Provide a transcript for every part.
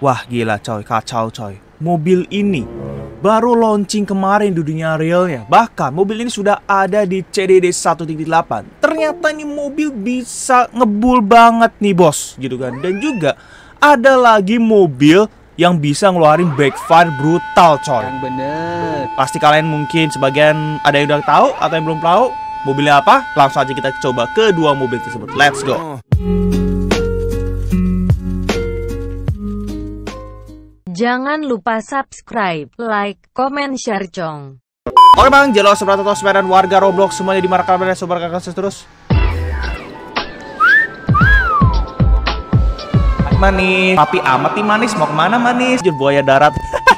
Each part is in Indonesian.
Wah gila coy, kacau coy. Mobil ini baru launching kemarin di dunia realnya. Bahkan mobil ini sudah ada di CDD 1.8. Ternyata ini mobil bisa ngebul banget nih bos, gitu kan. Dan juga ada lagi mobil yang bisa ngeluarin backfire brutal coy. Yang bener. Pasti kalian mungkin sebagian ada yang udah tahu atau yang belum tahu mobilnya apa. Langsung aja kita coba kedua mobil tersebut. Let's go. Jangan lupa subscribe, like, komen, share, cong. Oke bang, jalo seberapa dan warga Roblox semuanya dimarahkan pada sobat kakak terus. Manis, tapi amat nih manis, mau kemana manis? Jur buaya darat.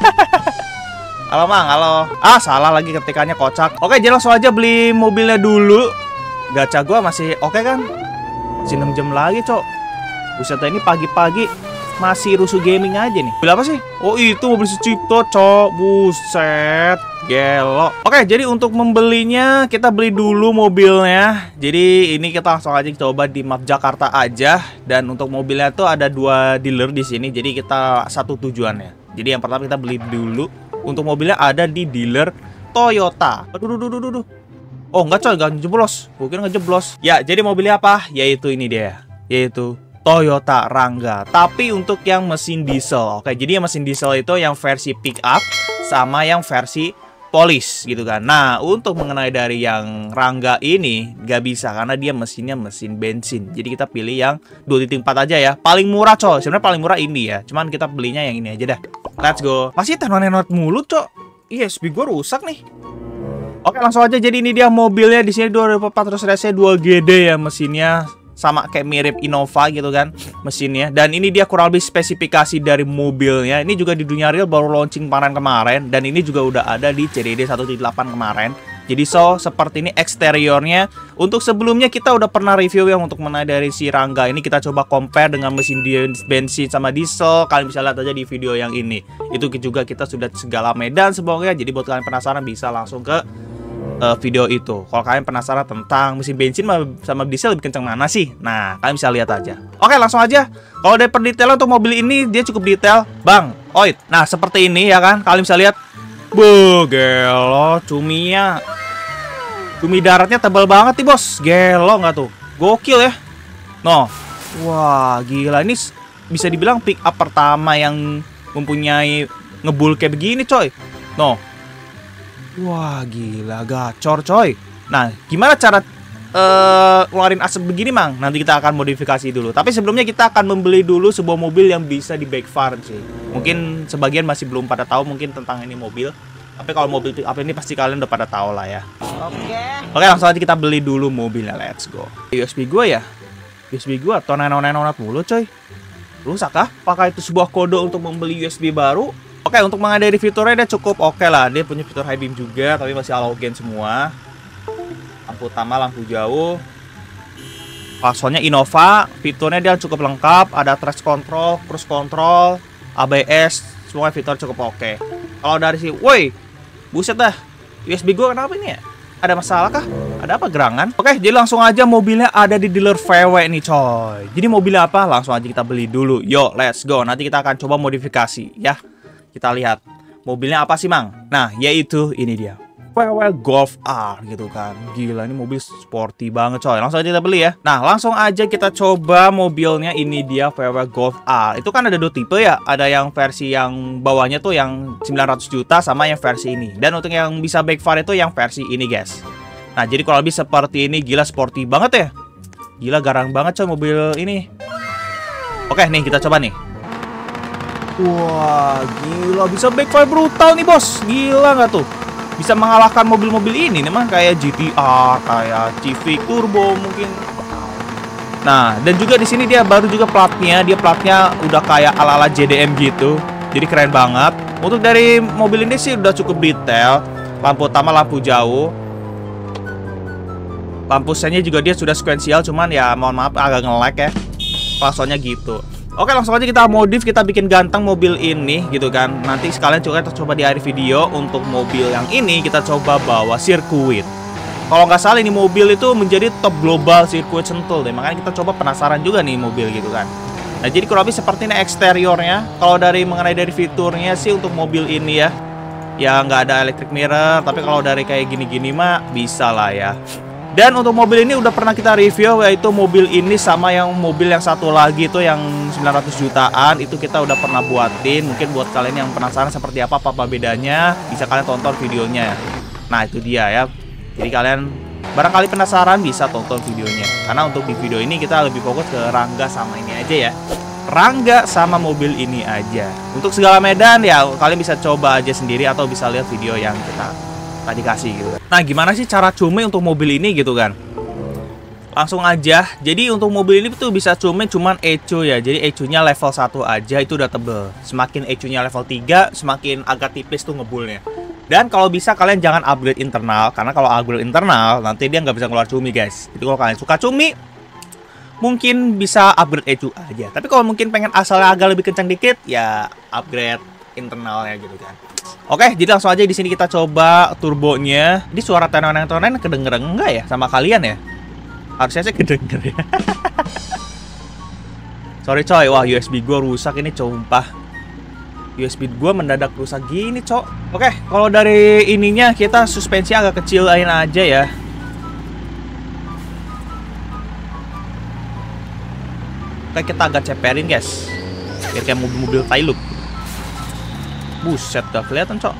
Halo mang, halo. Ah salah lagi ketikannya kocak. Oke, jadi langsung aja beli mobilnya dulu. Gacha gua masih oke kan? Masih 6 jam lagi cok. Buset ini pagi-pagi masih rusuh gaming aja nih. Mobil apa sih? Oh itu mobil Sucipto cok. Buset, gelo. Oke, jadi untuk membelinya kita beli dulu mobilnya. Jadi ini kita langsung aja coba di map Jakarta aja. Dan untuk mobilnya tuh ada 2 dealer di sini. Jadi kita satu tujuannya. Jadi yang pertama kita beli dulu. Untuk mobilnya ada di dealer Toyota. Aduh. Oh enggak coy, enggak ngejeblos. Mungkin ngejeblos. Ya, jadi mobilnya apa? Yaitu ini dia. Yaitu Toyota Rangga, tapi untuk yang mesin diesel. Oke, jadi yang mesin diesel itu yang versi pick up sama yang versi polis gitu kan. Nah, untuk mengenai dari yang Rangga ini nggak bisa karena dia mesinnya mesin bensin. Jadi kita pilih yang 2.4 aja ya. Paling murah coy. Sebenarnya paling murah ini ya. Cuman kita belinya yang ini aja dah. Let's go. Masih tenor-tenor mulut coy. USB gue rusak nih. Oke, langsung aja. Jadi ini dia mobilnya di sini 2400 cc 2GD ya mesinnya. Sama kayak mirip Innova gitu kan mesinnya. Dan ini dia kurang lebih spesifikasi dari mobilnya. Ini juga di dunia real baru launching kemarin. Dan ini juga udah ada di CDD 1.8 kemarin. Jadi seperti ini eksteriornya. Untuk sebelumnya kita udah pernah review yang untuk mengenai dari si Rangga. Ini kita coba compare dengan mesin bensin sama diesel. Kalian bisa lihat aja di video yang ini. Itu juga kita sudah segala medan sebelumnya. Jadi buat kalian penasaran bisa langsung ke video itu. Kalau kalian penasaran tentang mesin bensin sama diesel lebih kenceng mana sih? Nah, kalian bisa lihat aja. Oke, langsung aja. Kalau dari perdetail untuk mobil ini dia cukup detail, Bang. Oit. Nah, seperti ini ya kan. Kalian bisa lihat. Gelo, cuminya. Cumi daratnya tebal banget nih, Bos. Gelo nggak tuh? Gokil ya. No. Wah, gila ini bisa dibilang pick up pertama yang mempunyai ngebul kayak begini, coy. No. Wah gila gacor coy. Nah gimana cara keluarin asap begini mang? Nanti kita akan modifikasi dulu. Tapi sebelumnya kita akan membeli dulu sebuah mobil yang bisa di backfire sih. Mungkin sebagian masih belum pada tahu mungkin tentang ini mobil. Tapi kalau mobil apa ini pasti kalian udah pada tahu lah ya. Oke langsung aja kita beli dulu mobilnya. Let's go. USB gue ya. USB gue atau nenonat mulu coy. Rusak kah? Apakah itu sebuah kode untuk membeli USB baru? Oke, untuk mengadari fiturnya dia cukup oke lah. Dia punya fitur high beam juga, tapi masih halogen semua. Lampu utama, lampu jauh. Klaksonnya Innova, fiturnya dia cukup lengkap. Ada traction control, cruise control, ABS, semua fitur cukup oke. Kalau dari sini, woi, buset dah. USB gue kenapa ini ya? Ada masalah kah? Ada apa gerangan? Oke, jadi langsung aja mobilnya ada di dealer VW nih coy. Jadi mobilnya apa? Langsung aja kita beli dulu. Yo, let's go. Nanti kita akan coba modifikasi ya. Kita lihat mobilnya apa sih mang? Nah yaitu ini dia VW Golf R gitu kan. Gila ini mobil sporty banget coy. Langsung aja kita beli ya. Nah langsung aja kita coba mobilnya. Ini dia VW Golf R. Itu kan ada 2 tipe ya. Ada yang versi yang bawahnya tuh yang 900 juta sama yang versi ini. Dan untuk yang bisa backfire itu yang versi ini guys. Nah jadi kalau lebih seperti ini. Gila sporty banget ya. Gila garang banget coy mobil ini. Oke nih kita coba nih. Wah, gila bisa backfire brutal nih, Bos. Gila nggak tuh? Bisa mengalahkan mobil-mobil ini memang kayak GTR, kayak Civic Turbo mungkin. Nah, dan juga di sini dia baru juga platnya. Dia platnya udah kayak ala-ala JDM gitu. Jadi keren banget. Untuk dari mobil ini sih udah cukup detail. Lampu utama, lampu jauh. Lampu sennya juga dia sudah sequential, cuman ya mohon maaf agak nge-lag ya. Klaksonnya gitu. Oke langsung aja kita modif, kita bikin ganteng mobil ini gitu kan. Nanti sekalian juga kita coba di akhir video. Untuk mobil yang ini kita coba bawa sirkuit. Kalau nggak salah ini mobil itu menjadi top global sirkuit Sentul deh. Makanya kita coba penasaran juga nih mobil gitu kan. Nah, jadi kurang lebih seperti ini eksteriornya. Kalau mengenai dari fiturnya sih untuk mobil ini ya nggak ada electric mirror. Tapi kalau dari kayak gini-gini mah bisa lah ya. Dan untuk mobil ini udah pernah kita review, yaitu mobil ini sama yang mobil yang satu lagi tuh yang 900 jutaan. Itu kita udah pernah buatin. Mungkin buat kalian yang penasaran seperti apa bedanya, bisa kalian tonton videonya. Nah, itu dia ya. Jadi kalian barangkali penasaran bisa tonton videonya. Karena untuk di video ini kita lebih fokus ke Rangga sama ini aja ya. Rangga sama mobil ini aja. Untuk segala medan ya kalian bisa coba aja sendiri atau bisa lihat video yang kita tadi kasih gitu kan. Nah, gimana sih cara cume untuk mobil ini gitu kan? Langsung aja. Jadi untuk mobil ini tuh bisa cuman ECU ya. Jadi ECU-nya level 1 aja itu udah tebel. Semakin ECU-nya level 3 semakin agak tipis tuh ngebulnya. Dan kalau bisa kalian jangan upgrade internal, karena kalau upgrade internal nanti dia nggak bisa keluar cumi guys. Jadi kalau kalian suka cumi mungkin bisa upgrade ECU aja. Tapi kalau mungkin pengen asalnya agak lebih kencang dikit ya upgrade internalnya gitu kan. Oke, jadi langsung aja di sini kita coba turbonya. Ini suara tenen-tenen kedengeran enggak ya sama kalian ya? Harusnya sih kedenger ya. Sorry coy, wah USB gua rusak ini sumpah. USB gua mendadak rusak gini, cok. Oke, kalau dari ininya kita suspensi agak kecilain aja ya. Oke, kita agak ceperin guys. Biar kayak mobil-mobil Thailand. Buset, dah kelihatan cok.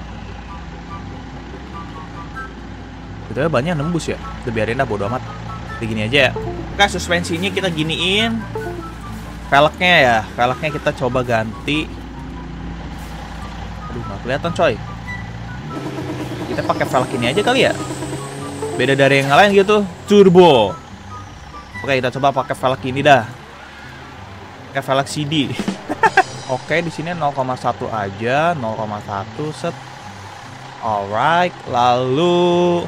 Betulnya banyak nembus ya. Udah biarin dah, bodo amat. Kayak gini aja ya. Oke, suspensinya kita giniin. Velgnya ya, velgnya kita coba ganti. Aduh, nggak kelihatan coy. Kita pakai velg ini aja kali ya. Beda dari yang lain gitu. Turbo. Oke, kita coba pakai velg ini dah. Pakai velg CD. Oke, di sini 0,1 aja, 0,1 set. Alright, lalu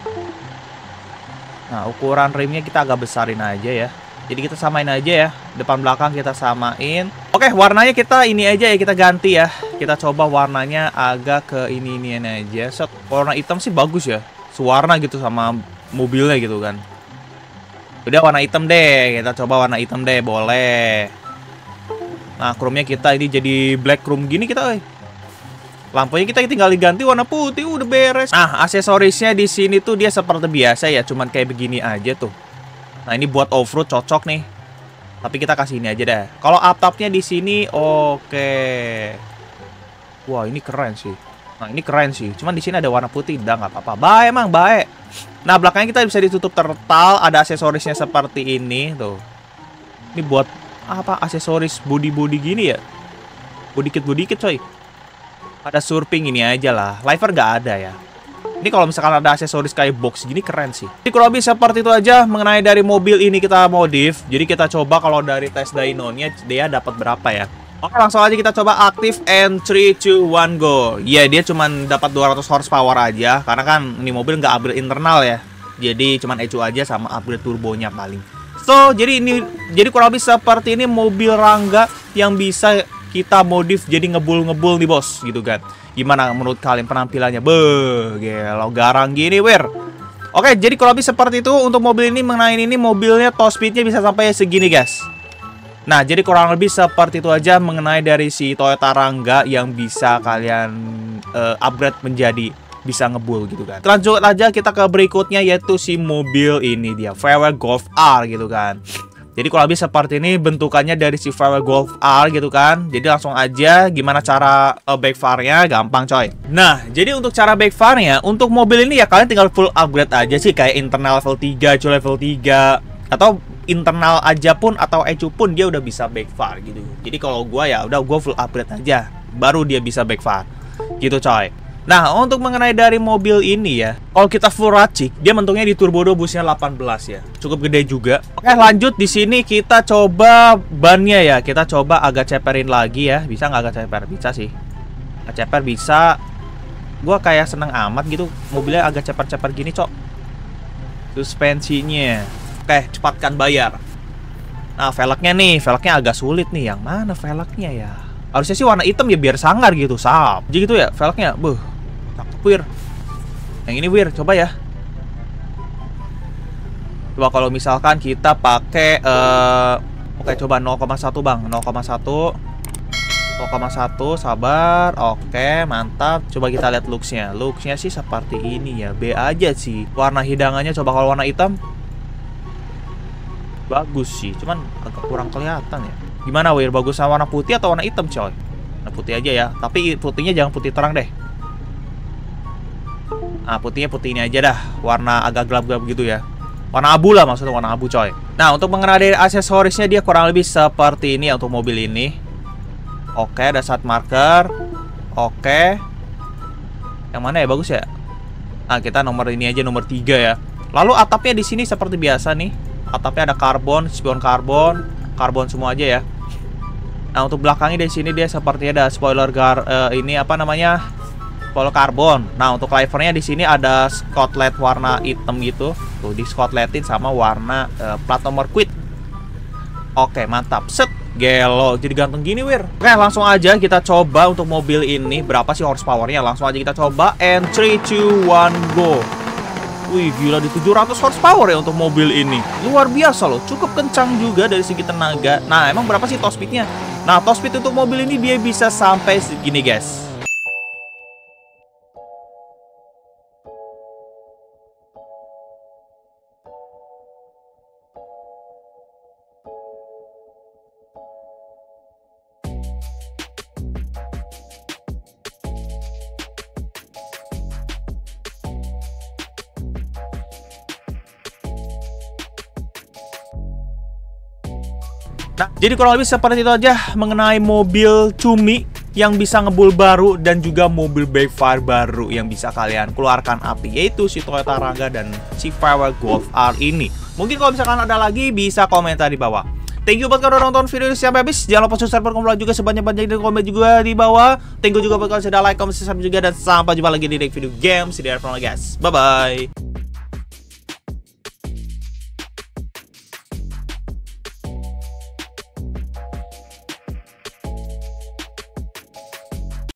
nah, ukuran rimnya kita agak besarin aja ya. Jadi kita samain aja ya. Depan belakang kita samain. Oke, warnanya kita ini aja ya, kita ganti ya. Kita coba warnanya agak ke ini-inian aja. Set. Warna hitam sih bagus ya. Sewarna gitu sama mobilnya gitu kan. Udah warna hitam deh. Kita coba warna hitam deh, boleh. Nah, chrome-nya kita ini jadi black chrome gini kita. Lampunya kita tinggal diganti warna putih, udah beres. Nah, aksesorisnya di sini tuh dia seperti biasa ya, cuman kayak begini aja tuh. Nah, ini buat off-road cocok nih. Tapi kita kasih ini aja deh. Kalau atapnya di sini oke. Wah, ini keren sih. Nah, ini keren sih. Cuman di sini ada warna putih, udah nggak apa-apa. Baik emang, baik. Nah, belakangnya kita bisa ditutup tertal, ada aksesorisnya seperti ini tuh. Ini buat apa aksesoris body gini ya, body kit coy. Ada surfing ini aja lah, liver nggak ada ya. Ini kalau misalkan ada aksesoris kayak box gini keren sih. Jadi kurang lebih seperti itu aja mengenai dari mobil ini kita modif. Jadi kita coba kalau dari tes dynonya dia dapat berapa ya. Oke, langsung aja kita coba aktif and 3, 2, 1 go. Ya, dia cuman dapat 200 horsepower aja karena kan ini mobil nggak upgrade internal ya. Jadi cuman ECU aja sama upgrade turbonya paling. So, jadi kurang lebih seperti ini mobil Rangga yang bisa kita modif jadi ngebul nih bos, gitu kan. Gimana menurut kalian penampilannya? Beuh, gelo garang gini, wir. Oke, jadi kurang lebih seperti itu untuk mobil ini. Mengenai ini mobilnya top speednya bisa sampai segini guys. Nah, jadi kurang lebih seperti itu aja mengenai dari si Toyota Rangga yang bisa kalian upgrade menjadi bisa ngebul gitu kan. Lanjut aja kita ke berikutnya, yaitu si mobil ini dia VW Golf R gitu kan. Jadi kurang lebih seperti ini bentukannya dari si VW Golf R gitu kan. Jadi langsung aja gimana cara backfire-nya, gampang coy. Nah, jadi untuk cara backfire-nya untuk mobil ini ya kalian tinggal full upgrade aja sih, kayak internal level 3, ECU level 3 atau internal aja pun atau ECU pun dia udah bisa backfire gitu. Jadi kalau gua ya udah gua full upgrade aja baru dia bisa backfire. Gitu coy. Nah, untuk mengenai dari mobil ini ya, kalau kita full racik, dia mentungnya di turbo busnya 18 ya. Cukup gede juga. Oke, lanjut di sini kita coba bannya ya. Kita coba agak ceperin lagi ya. Bisa nggak agak ceper? Bisa sih. Agak ceper bisa. Gua kayak seneng amat gitu. Mobilnya agak ceper-ceper gini, cok. Suspensinya. Oke, cepatkan bayar. Nah, velgnya nih. Velgnya agak sulit nih. Yang mana velgnya ya? Harusnya sih warna hitam ya biar sangar gitu, sap. Jadi gitu ya velgnya. Buh, cakep wir. Yang ini wir, coba ya. Coba kalau misalkan kita pakai Oke, coba 0,1 bang. 0,1, sabar. Oke, mantap. Coba kita lihat looksnya. Looksnya sih seperti ini ya, B aja sih. Warna hidangannya coba kalau warna hitam bagus sih, cuman agak kurang kelihatan ya. Gimana Wir, bagus sama warna putih atau warna hitam coy? Nah, putih aja ya, tapi putihnya jangan putih terang deh. Nah, putihnya putih ini aja dah, warna agak gelap-gelap gitu ya. Warna abu lah, maksudnya warna abu coy. Nah, untuk mengenai dari aksesorisnya dia kurang lebih seperti ini ya untuk mobil ini. Oke, ada side marker. Oke. Yang mana ya, bagus ya? Nah, kita nomor ini aja, nomor 3 ya. Lalu atapnya di sini seperti biasa nih. Atapnya ada karbon, spion karbon, karbon semua aja ya. Nah, untuk belakangnya di sini dia seperti ada spoiler ini apa namanya? Spoiler karbon. Nah, untuk livernya di sini ada skotlet warna hitam gitu. Tuh, di skotletin sama warna plat nomor quit. Oke, mantap. Set. Gelo, jadi ganteng gini Wir. Oke, langsung aja kita coba untuk mobil ini. Berapa sih horsepowernya? Langsung aja kita coba. And 3, 2, 1, go. Wih, gila, di 700 horsepower ya untuk mobil ini. Luar biasa loh, cukup kencang juga dari segi tenaga. Nah, emang berapa sih top speednya? Nah, top speed untuk mobil ini dia bisa sampai segini guys. Nah, jadi kurang lebih seperti itu aja mengenai mobil Cumi yang bisa ngebul baru dan juga mobil backfire baru yang bisa kalian keluarkan api, yaitu si Toyota Rangga dan si Firework Golf R ini. Mungkin kalau misalkan ada lagi bisa komentar di bawah. Thank you buat kalian udah nonton video ini sampai habis. Jangan lupa subscribe, berkomentar juga sebanyak-banyaknya, dan komen juga di bawah. Thank you juga buat kalian sudah like, comment, subscribe juga, dan sampai jumpa lagi di next video games di Airphone guys. Bye bye.